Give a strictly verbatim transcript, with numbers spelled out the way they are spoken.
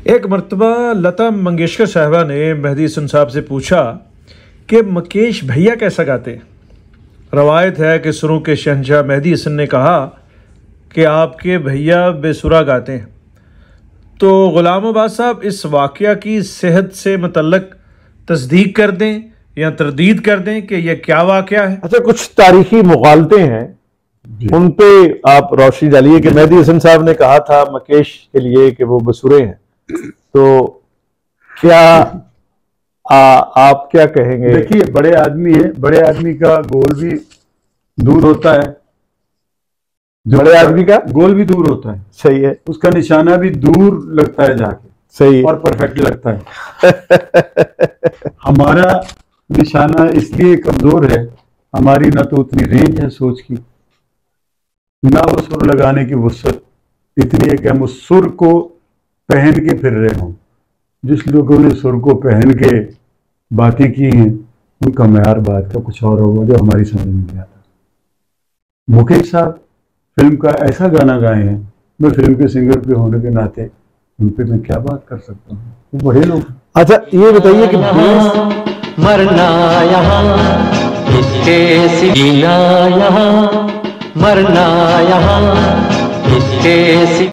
एक मर्तबा लता मंगेशकर साहबा ने मेहदी हसन साहब से पूछा कि मुकेश भैया कैसा गाते हैं। रवायत है कि सुरों के शहंशाह मेहदी हसन ने कहा कि आपके भैया बेसुरा गाते हैं। तो गुलाम अब्बास साहब इस वाक़या की सेहत से मुतल्लक तस्दीक कर दें या तरदीद कर दें कि यह क्या वाक़या है। अच्छा, कुछ तारीखी मुगालते हैं, उन पे आप रोशनी डालिए कि मेहदी हसन साहब ने कहा था मुकेश के लिए कि वो बेसुरे हैं, तो क्या आ, आप क्या कहेंगे? देखिए, बड़े आदमी है, बड़े आदमी का गोल भी दूर होता है, बड़े आदमी का गोल भी दूर होता है। सही है, उसका निशाना भी दूर लगता है जाके, सही है, और परफेक्ट लगता है। हमारा निशाना इसलिए कमजोर है, हमारी ना तो उतनी रेंज है सोच की, ना वो सुर लगाने की वुसअत इतनी है कि हम उस सुर को पहन के फिर रहे हों। जिस लोगों ने सुर को पहन के बातें की हैं, उनका मेयार बात का कुछ और होगा जो हमारी समझ में नहीं आता। मुकेश साहब फिल्म का ऐसा गाना गाए हैं, मैं फिल्म के सिंगर पे होने के नाते उन पे मैं क्या बात कर सकता हूँ, वो बड़े लोग। अच्छा, ये बताइए कि मरना यहाँ इसके सीना यहाँ, मरना यहाँ इसके